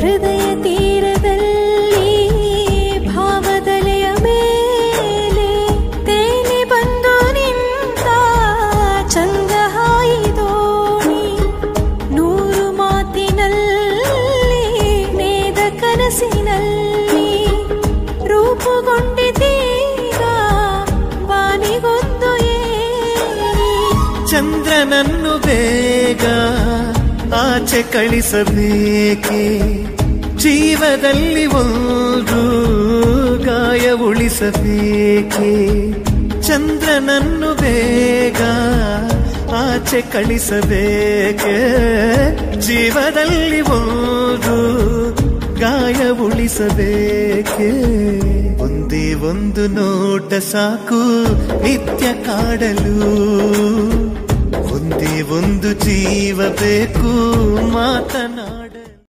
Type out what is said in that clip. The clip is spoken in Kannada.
ಹೃದಯ ತೀರದಲ್ಲಿ ಭಾವದಲೆಯ ಮೇಲೆ ತೇಲಿ ಬಂದು ನಿಂತ ಚಂದ ಹಾಯಿದೋಣಿ. ನೂರು ಮಾತಿನಲ್ಲಿ ನೇದ ಕನಸಿನಲ್ಲಿ ರೂಪುಗೊಂಡಿದ್ದೀಗ ಬಾನಿಗೊಂದು ಏರಿ. ಚಂದ್ರನನ್ನು ಬೇಗ ಆಚೆ ಕಳಿಸಬೇಕೆ, ಜೀವದಲ್ಲಿ ಒಂದು ಗಾಯ ಉಳಿಸಬೇಕೆ. ಚಂದ್ರನನ್ನು ಬೇಗ ಆಚೆ ಕಳಿಸಬೇಕೆ, ಜೀವದಲ್ಲಿ ಒಂದು ಗಾಯ ಉಳಿಸಬೇಕೆ. ಒಂದೇ ಒಂದು ನೋಟ ಸಾಕು ನಿತ್ಯ ಕಾಡಲು, ಒಂದೇ ಒಂದು ಜೀವ ಬೇಕು ಮಾತನಾಡ.